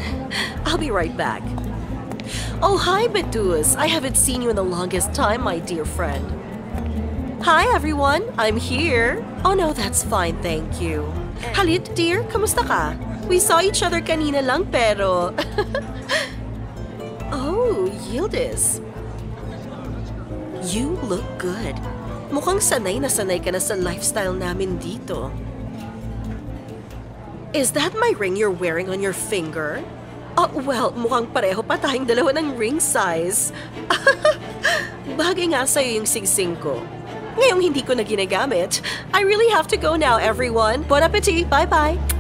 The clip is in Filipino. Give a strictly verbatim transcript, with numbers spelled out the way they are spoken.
I'll be right back. Oh, hi, Bedus. I haven't seen you in the longest time, my dear friend. Hi, everyone. I'm here. Oh, no, that's fine, thank you. Halit, dear, kamusta ka? We saw each other kanina lang, pero... Oh, Yildiz. You look good. Mukhang sanay na sanay ka na sa lifestyle namin dito. Is that my ring you're wearing on your finger? Oh, well, mukhang pareho pa tayong dalawa ng ring size. Bagay nga sa'yo yung singsing ko. Ngayong hindi ko na ginagamit, I really have to go now, everyone. Bon appetit! Bye-bye!